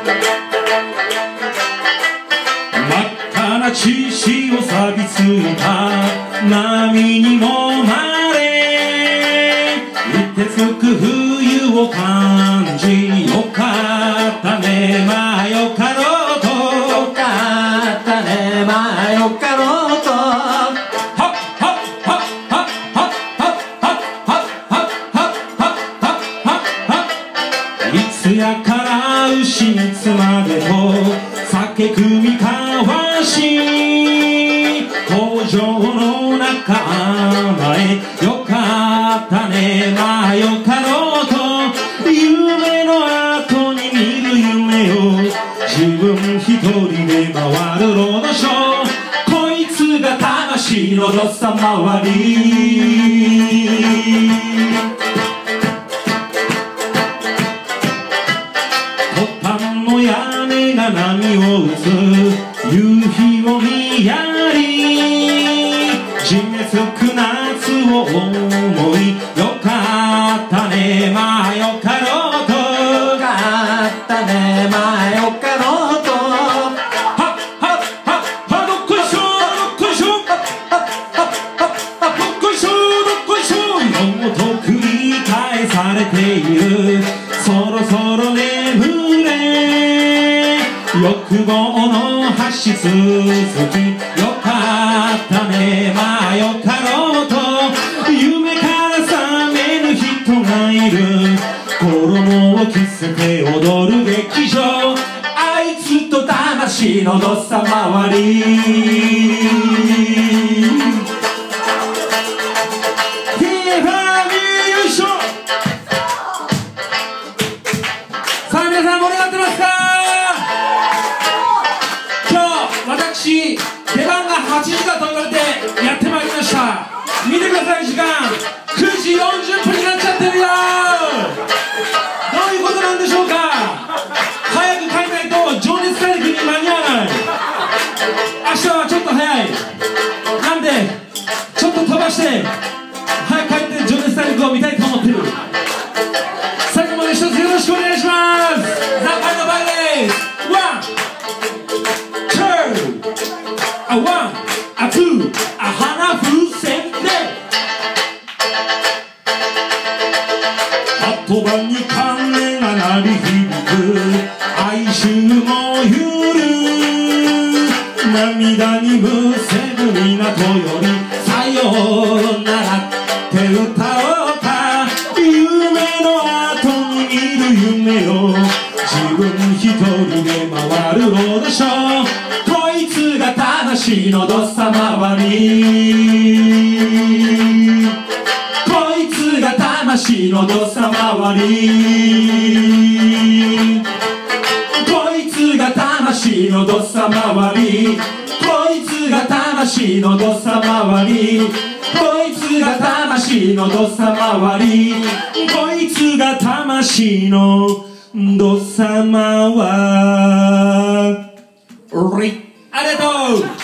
血潮錆びついた波にもまれ凍てつく冬を感じよかったねまあよかろうとよかったねまあよかろうとはっはっはっはっはっはっはっはっはっいつやから牛につまでと酒組み交わし工場の中甘えよかったねまあよかろうと夢の後に見る夢を自分一人で回るロードショーこいつが魂の土佐回りトタンの屋根が波を打つ夕日を見やりじめつく夏を思いよかったねまあよかろうとよかったねまあよかろうとはっはっはっはどっこいしょどっこいしょはっはっはっはどっこいしょどっこいしょのと繰り返されているそろそろ眠れ欲望の発し続きよかったねまあよかろうと夢から覚めぬ人がいる衣を着せて踊る劇場あいつと魂の土佐回りさあ皆さん盛り上がってますか私、出番が8時だと言われてやってまいりました見てください時間9時40分になっちゃってるよどういうことなんでしょうか早く帰らないと情熱大陸に間に合わない明日はちょっと早いなんでちょっと飛ばして早く帰って情熱大陸を見たいと思ってる最後まで一つよろしくお願いしますザ・ファイナルバイレースワンあツーあ花風船で鳩場に鐘が鳴り響く哀愁もゆる涙にむせぶ港よりさようならって歌おうか夢の後に見る夢を自分一人で回るロードショーこいつが魂の土佐回りこいつが魂の土佐回りこいつが魂の土佐回りこいつが魂の土佐回りこいつが魂の土佐回りこいつが魂の土佐回りありがとう